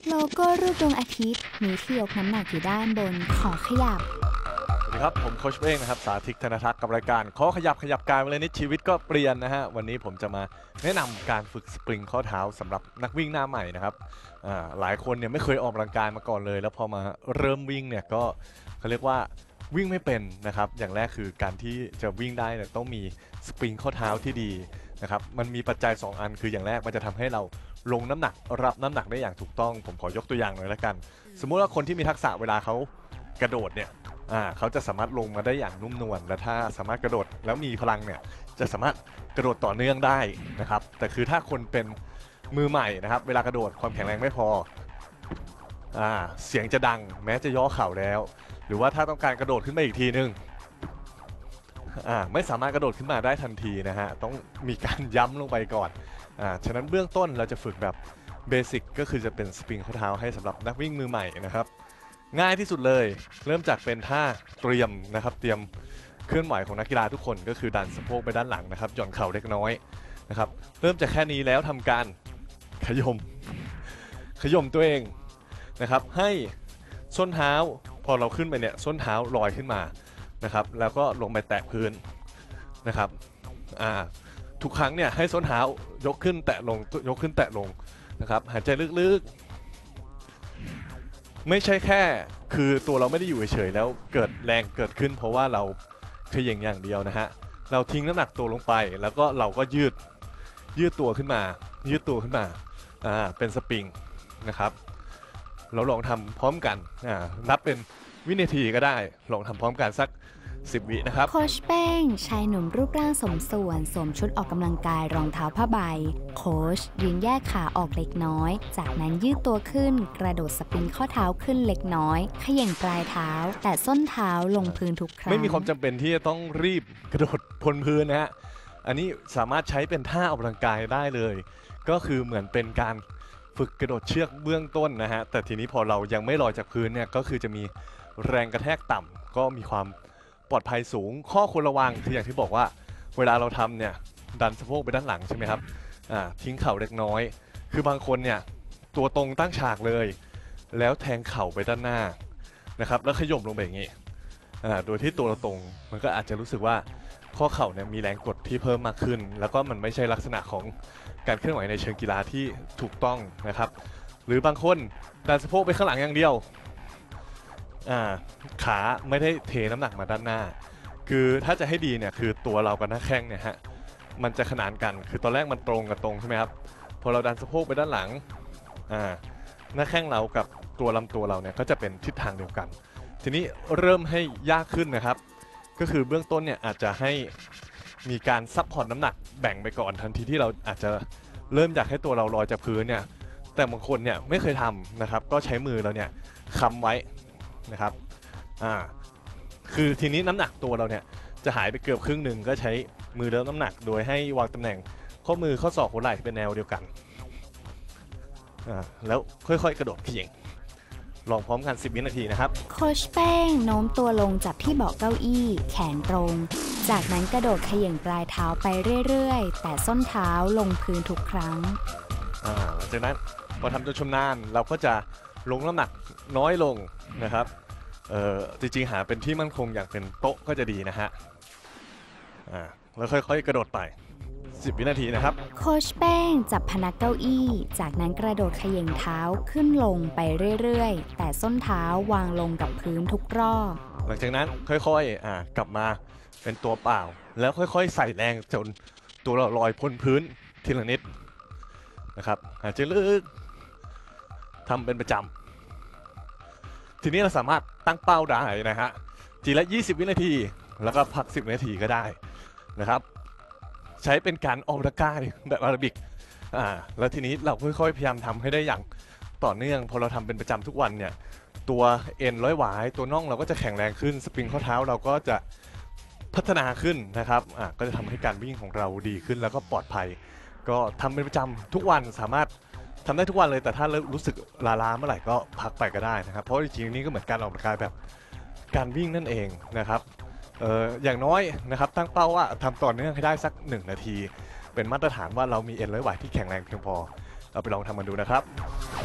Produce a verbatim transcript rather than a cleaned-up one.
โลโก้รูปดวงอาทิตย์มีที่ยกน้ำหนักอยู่ด้านบนขอขยับสวัสดีครับผมโค้ชเป้งนะครับสาธิตธนทัศน์กับรายการขอขยับขยับกายวันนี้ชีวิตก็เปลี่ยนนะฮะวันนี้ผมจะมาแนะนำการฝึกสปริงข้อเท้าสำหรับนักวิ่งหน้าใหม่นะครับหลายคนเนี่ยไม่เคยออกกำลังกายมาก่อนเลยแล้วพอมาเริ่มวิ่งเนี่ยก็เขาเรียกว่าวิ่งไม่เป็นนะครับอย่างแรกคือการที่จะวิ่งได้เนี่ยต้องมีสปริงข้อเท้าที่ดีนะครับมันมีปัจจัยสองอันคืออย่างแรกมันจะทำให้เราลงน้ำหนักรับน้ำหนักได้อย่างถูกต้องผมขอยกตัวอย่างหน่อยละกันสมมุติว่าคนที่มีทักษะเวลาเขากระโดดเนี่ยอ่าเขาจะสามารถลงมาได้อย่างนุ่มนวลและถ้าสามารถกระโดดแล้วมีพลังเนี่ยจะสามารถกระโดดต่อเนื่องได้นะครับแต่คือถ้าคนเป็นมือใหม่นะครับเวลากระโดดความแข็งแรงไม่พออ่าเสียงจะดังแม้จะย่อเข่าแล้วหรือว่าถ้าต้องการกระโดดขึ้นมาอีกทีนึงอ่าไม่สามารถกระโดดขึ้นมาได้ทันทีนะฮะต้องมีการย้ำลงไปก่อนอ่าฉะนั้นเบื้องต้นเราจะฝึกแบบเบสิกก็คือจะเป็นสปริงข้อเท้าให้สำหรับนักวิ่งมือใหม่นะครับง่ายที่สุดเลยเริ่มจากเป็นท่าเตรียมนะครับเตรียมเคลื่อนไหวของนักกีฬาทุกคนก็คือดันสะโพกไปด้านหลังนะครับหย่อนเข่าเล็กน้อยนะครับเริ่มจากแค่นี้แล้วทำการขยมขยมตัวเองนะครับให้ส้นเท้าพอเราขึ้นไปเนี่ยส้นเท้าลอยขึ้นมานะครับแล้วก็ลงไปแตะพื้นนะครับอ่าทุกครั้งเนี่ยให้ส้นเท้ายกขึ้นแตะลงยกขึ้นแตะลงนะครับหายใจลึกๆไม่ใช่แค่คือตัวเราไม่ได้อยู่เฉยๆแล้วเกิดแรงเกิดขึ้นเพราะว่าเราเขย่งอย่างเดียวนะฮะเราทิ้งน้ำหนักตัวลงไปแล้วก็เราก็ยืดยืดตัวขึ้นมายืดตัวขึ้นมาอ่าเป็นสปริงนะครับเราลองทำพร้อมกันอ่านับเป็นวินาทีก็ได้ลองทำพร้อมกันสักสิบวินะครับโค้ชแป้งชายหนุ่มรูปร่างสมส่วนสวมชุดออกกำลังกายรองเท้าผ้าใบโค้ชยืนแยกขาออกเล็กน้อยจากนั้นยืดตัวขึ้นกระโดดสปริงข้อเท้าขึ้นเล็กน้อยเขย่งปลายเท้าแต่ส้นเท้าลงพื้นทุกครั้งไม่มีความจำเป็นที่จะต้องรีบกระโดดพ้นพื้นนะฮะอันนี้สามารถใช้เป็นท่าออกกำลังกายได้เลยก็คือเหมือนเป็นการฝึกกระโดดเชือกเบื้องต้นนะฮะแต่ทีนี้พอเรายังไม่ลอยจากพื้นเนี่ยก็คือจะมีแรงกระแทกต่ำก็มีความปลอดภัยสูงข้อควรระวังคืออย่างที่บอกว่าเวลาเราทำเนี่ยดันสะโพกไปด้านหลังใช่ไหมครับอ่าทิ้งเข่าเล็กน้อยคือบางคนเนี่ยตัวตรงตั้งฉากเลยแล้วแทงเข่าไปด้านหน้านะครับแล้วขย่มลงไปอย่างนี้อ่าโดยที่ตัวเราตรงมันก็อาจจะรู้สึกว่าข้อเข่าเนี่ยมีแรงกดที่เพิ่มมากขึ้นแล้วก็มันไม่ใช่ลักษณะของการเคลื่อนไหวในเชิงกีฬาที่ถูกต้องนะครับหรือบางคนดันสะโพกไปข้างหลังอย่างเดียวขาไม่ได้เทน้ำหนักมาด้านหน้าคือถ้าจะให้ดีเนี่ยคือตัวเรากับหน้าแข้งเนี่ยฮะมันจะขนานกันคือตอนแรกมันตรงกับตรงใช่ไหมครับพอเราดันสะโพกไปด้านหลังหน้าแข้งเรากับตัวลำตัวเราเนี่ยก็จะเป็นทิศทางเดียวกันทีนี้เริ่มให้ยากขึ้นนะครับก็คือเบื้องต้นเนี่ยอาจจะให้มีการซับพอร์ตน้ำหนักแบ่งไปก่อนทันทีที่เราอาจจะเริ่มอยากให้ตัวเราลอยจากพื้นเนี่ยแต่บางคนเนี่ยไม่เคยทำนะครับก็ใช้มือเราเนี่ยค้ำไว้นะครับอ่าคือทีนี้น้ำหนักตัวเราเนี่ยจะหายไปเกือบครึ่งหนึ่งก็ใช้มือเดิมน้ำหนักโดยให้วางตำแหน่งข้อมือข้อศอกหัวไหล่เป็นแนวเดียวกันอ่าแล้วค่อยๆกระโดดเขย่งลองพร้อมกันสิบวินาทีนะครับโค้ชแป้งโน้มตัวลงจับที่เบาะเก้าอี้แขนตรงจากนั้นกระโดดเขย่งปลายเท้าไปเรื่อยๆแต่ส้นเท้าลงพื้นทุกครั้งอ่าหลังจากนั้นพอทำจนชำนาญเราก็จะลงน้ำหนักน้อยลงนะครับเอ่อจริงๆหาเป็นที่มั่นคงอย่างเป็นโต๊ะก็จะดีนะฮะอ่าแล้วค่อยๆกระโดดไปสิบวินาทีนะครับโค้ชแป้งจับพนักเก้าอี้จากนั้นกระโดดเขย่งเท้าขึ้นลงไปเรื่อยๆแต่ส้นเท้าวางลงกับพื้นทุกรอบหลังจากนั้นค่อยๆอ่ากลับมาเป็นตัวเปล่าแล้วค่อยๆใส่แรงจนตัวเราลอยพ้นพื้นทีละนิดนะครับหายใจลึกทำเป็นประจำทีนี้เราสามารถตั้งเป้าได้นะฮะทีละยี่สิบวินาทีแล้วก็พักสิบวินาทีก็ได้นะครับใช้เป็นการออกกำลังกายแบบแอโรบิกอ่าแล้วทีนี้เราค่อยๆพยายามทำให้ได้อย่างต่อเนื่องพอเราทำเป็นประจำทุกวันเนี่ยตัวเอ็นร้อยหวายตัวน่องเราก็จะแข็งแรงขึ้นสปริงข้อเท้าเราก็จะพัฒนาขึ้นนะครับอ่าก็จะทำให้การวิ่งของเราดีขึ้นแล้วก็ปลอดภัยก็ทำเป็นประจำทุกวันสามารถทำได้ทุกวันเลยแต่ถ้ารู้สึกล้าๆเมื่อไหร่ก็พักไปก็ได้นะครับเพราะจริงๆนี่ก็เหมือนการออกกำลังกายแบบการวิ่งนั่นเองนะครับเอ่ออย่างน้อยนะครับตั้งเป้าว่าทำต่อเนื่องให้ได้สักหนึ่งนาทีเป็นมาตรฐานว่าเรามีเอ็นร้อยหวายที่แข็งแรงเพียงพอเอาไปลองทำกันดูนะครับ